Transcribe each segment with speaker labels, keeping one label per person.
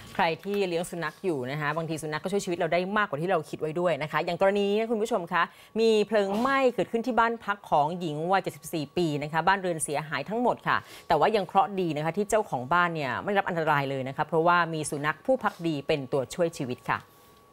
Speaker 1: ใครที่เลี้ยงสุนัขอยู่นะคะบางทีสุนัขก็ช่วยชีวิตเราได้มากกว่าที่เราคิดไว้ด้วยนะคะอย่างกรณีนี้คุณผู้ชมคะมีเพลิงไหม้เกิดขึ้นที่บ้านพักของหญิงวัย 74 ปีนะคะบ้านเรือนเสียหายทั้งหมดค่ะแต่ว่ายังเคราะห์ดีนะคะที่เจ้าของบ้านเนี่ยไม่รับอันตรายเลยนะคะเพราะว่ามีสุนัขผู้พักดีเป็นตัวช่วยชีวิตค่ะ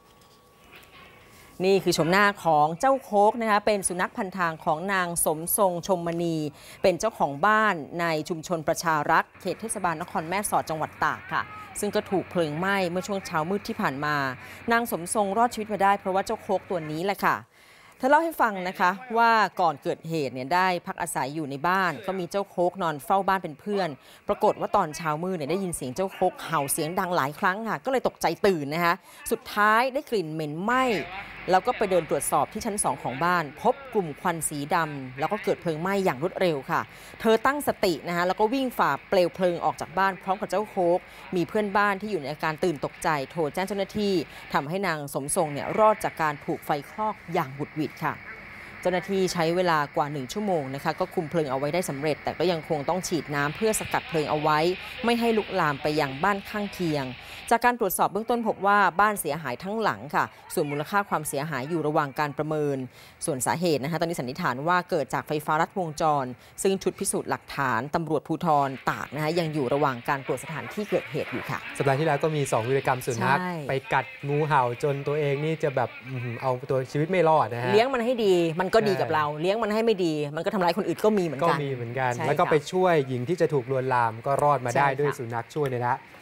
Speaker 1: นี่คือชมหน้าของเจ้าโค้กนะคะเป็นสุนัขพันทางของนางสมทรงชมมณีเป็นเจ้าของบ้านในชุมชนประชารักษ์เขตเทศบาลนครแม่สอดจังหวัดตากค่ะซึ่งก็ถูกเพลิงไหม้เมื่อช่วงเช้ามืดที่ผ่านมานางสมทรงรอดชีวิตมาได้เพราะว่าเจ้าโค้กตัวนี้แหละค่ะเธอเล่าให้ฟังนะคะว่าก่อนเกิดเหตุเนี่ยได้พักอาศัยอยู่ในบ้านก็มีเจ้าโค้กนอนเฝ้าบ้านเป็นเพื่อนปรากฏว่าตอนเช้ามืดเนี่ยได้ยินเสียงเจ้าโค้กเห่าเสียงดังหลายครั้งค่ะก็เลยตกใจตื่นนะคะสุดท้ายได้กลิ่นเหม็นไหม้แล้วก็ไปเดินตรวจสอบที่ชั้น2ของบ้านพบกลุ่มควันสีดำแล้วก็เกิดเพลิงไหม้อย่างรวดเร็วค่ะเธอตั้งสตินะคะแล้วก็วิ่งฝ่าเปลวเพลิงออกจากบ้านพร้อมกับเจ้าโค้กมีเพื่อนบ้านที่อยู่ในอาการตื่นตกใจโทรแจ้งเจ้าหน้าที่ทำให้นางสมทรงเนี่ยรอดจากการถูกไฟคลอกอย่างบุดหวิดค่ะเจ้าหน้าที่ใช้เวลากว่า1 ชั่วโมงนะคะก็คุมเพลิงเอาไว้ได้สำเร็จแต่ก็ยังคงต้องฉีดน้ำเพื่อสกัดเพลิงเอาไว้ไม่ให้ลุกลามไปยังบ้านข้างเคียงจากการตรวจสอบเบื้องต้นพบว่าบ้านเสียหายทั้งหลังค่ะส่วนมูลค่าความเสียหายอยู่ระหว่างการประเมินส่วนสาเหตุนะคะตอนนี้สันนิษฐานว่าเกิดจากไฟฟ้าลัดวงจรซึ่งชุดพิสูจน์หลักฐานตำรวจภูธรตากนะคะยังอยู่ระหว่างการตรวจสถานที่เกิดเหตุอยู่ค่ะ
Speaker 2: สัปดาห์ที่แล้วก็มี2 วีรกรรมสุนัขไปกัดงูเห่าจนตัวเองนี่จะแบบเอาตัวชีวิตไม่รอดนะฮะ
Speaker 1: เลี้ยงมันให้ดีมันก็ดีกับเราเลี้ยงมันให้ไม่ดีมันก็ทำร้ายคนอื่นก็มีเหมือนกัน
Speaker 2: แล้วก็ไปช่วยหญิงที่จะถูกลวนลามก็รอดมาได้ด้วยสุนัขช่วยนี่แหละ